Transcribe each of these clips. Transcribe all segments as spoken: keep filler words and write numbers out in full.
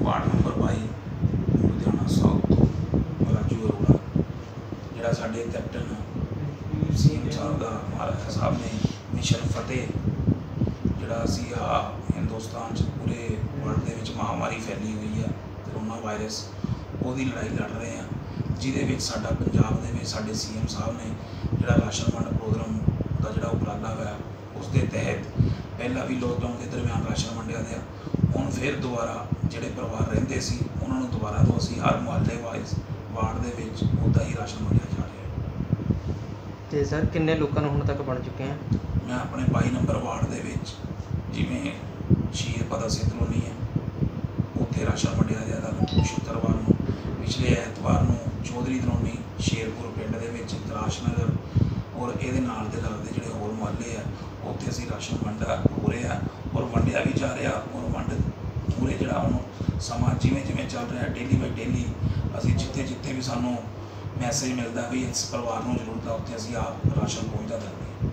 Ward number बाई Ludhiana south तो राजू अरोड़ा जिहड़ा साडे कैप्टन सी एम साहब का महाराजा साहब ने मिशन फतेह जिहड़ा असी आ हिंदुस्तान पूरे वर्ल्ड के महामारी फैली हुई है करोना वायरस ਉਹਦੀ लड़ाई लड़ रहे हैं जिहदे विच साडा पंजाब दे विच साडे सी एम साहब ने जिहड़ा राशन वंड प्रोग्राम का जिहड़ा उपराला होया उस दे तहत पहला भी लॉकडाउन के दरम्यान राशन वंडिया गया हुण फिर दोबारा जिहड़े परिवार रहिंदे सी उन्हां नूं दोबारा तो असीं हर मुहल्ले वाइज वार्ड दे विच उदा ही राशन वंडिया जा रहा है। ते सर किन्ने लोकां नूं हुण तक बण चुके हैं? मैं अपने बाई नंबर वार्ड दे विच जिवें शहीद भगत सिंह कलोनी है उत्थे राशन वंडिया गया शुक्रवार नूं पिछले ऐतवार नूं चौधरी कलोनी शेरपुर पिंड दे विच तराश नगर और ये नाल दे लगदे जिहड़े होर मुहल्ले है उत्थे असीं राशन वंडा हो रहा और वंडिया भी जा रहा और वंड पूरे जिहड़ा हुण समां जिवें जिवें चल रहा डेली बाई डेली असीं जिथे जिथे भी सानूं मैसेज मिलता भी इस परिवार नूं जरूरत है उत्थे असीं आप राशन पहुँचा देंगे।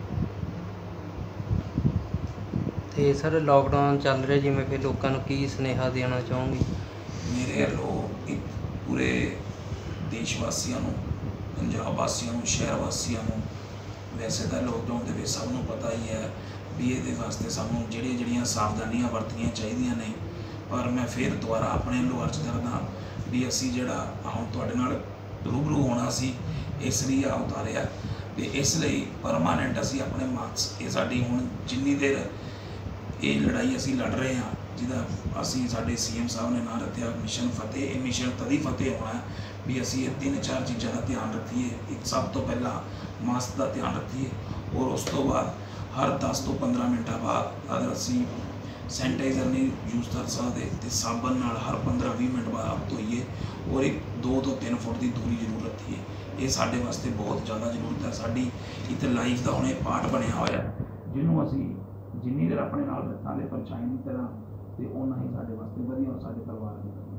तो सर लॉकडाउन चल रहा जिवें फिर लोगों को की सुनेहा देना चाहोगे? मेरे लोग पूरे देशवासियों पंजाब वासियों शहर वासियों वैसे तो लॉकडाउन के सब नूं पता ही है भी ये वास्ते सानूं जिहड़ियां जिहड़ियां सावधानियां वरतनियां चाहिदियां ने पर मैं फिर दोबारा अपने लो अर्ज करदा भी असी जिहड़ा हुण तुहाडे नाल रूबरू होना सी इसलिए आ उतारिया ते इसलिए परमानेंट असी अपने मार्क्स ये साडी हुण जिन्नी देर ये लड़ाई असी लड़ रहे हैं जिहदा असी साडे सी एम साहब ने नाम रखिया मिशन फतेह ये मिशन तदी फतेह होना है भी असी ये तीन चार चीज़ों का ध्यान रखिए। एक सब तो पहला मास्क का ध्यान रखिए और उस तो बाद हर दस तो पंद्रह मिनटा बाद अगर असी सैनिटाइजर नहीं यूज़ कर सकते तो साबन नाल हर पंद्रह भी मिनट बाद आप धोइए और एक दो तो तीन फुट की दूरी जरूर रखिए। ये साडे वास्ते बहुत ज़्यादा जरूरत है। साडी इत्थे लाइफ का हुणे पार्ट बनिया होया जिन्हों असी जिन्नी देर अपने नाल रखांगे परछाई की तरह तो उन्ना ही साडे वास्ते वधिया और साडे परिवार